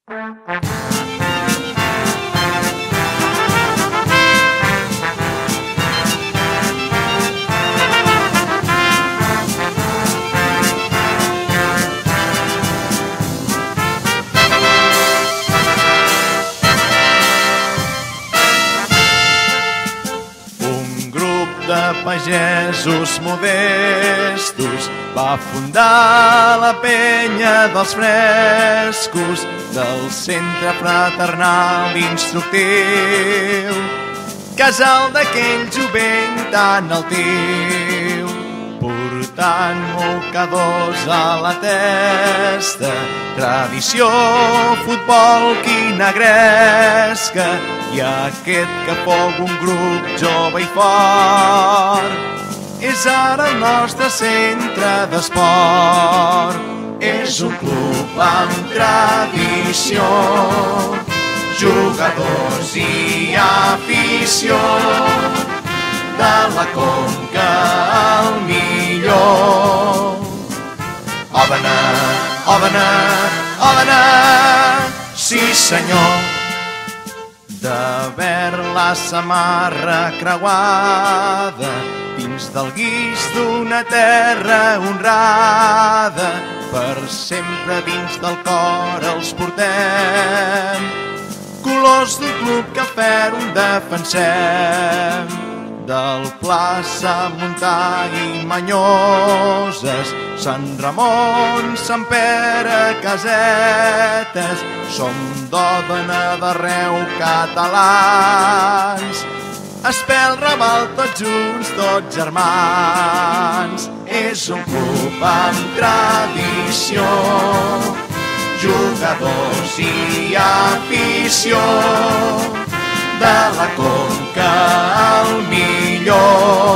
De pagesos modestos va fundar la penya dels frescos del Centre Fraternal Instructiu, casal d'aquell jovent tan altiu, portant mocadors a la testa, tradició, futbol, quina gresca, i aquest que fou un grup jove i fort és ara el nostre centre d'esport. És un club amb tradició, jugadors i afició, de la Conca el millor. Òdena, Òdena, Òdena, sí senyor. De verd la samarra creuada dins del guix d'una terra honrada, per sempre dins del cor els portem, colors d'un club que ferm defensem. Del Pla, Sant Montà i Manyoses, Sant Ramon, Sant Pere, Casetes, som d'Òdena, d'arreu catalans, Espel, Raval, tots junts, tots germans. És un club amb tradició, jugadors i afició, de la Conca el millor.